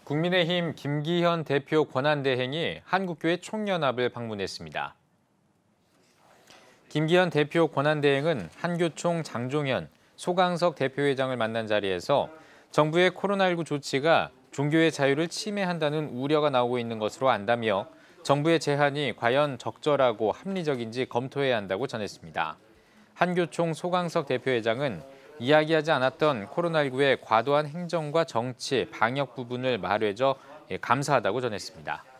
국민의힘 김기현 대표 권한대행이 한국교회 총연합을 방문했습니다. 김기현 대표 권한대행은 한교총 장종현, 소강석 대표회장을 만난 자리에서 정부의 코로나19 조치가 종교의 자유를 침해한다는 우려가 나오고 있는 것으로 안다며 정부의 제한이 과연 적절하고 합리적인지 검토해야 한다고 전했습니다. 한교총 소강석 대표회장은 이야기하지 않았던 코로나19의 과도한 행정과 정치, 방역 부분을 말해줘 감사하다고 전했습니다.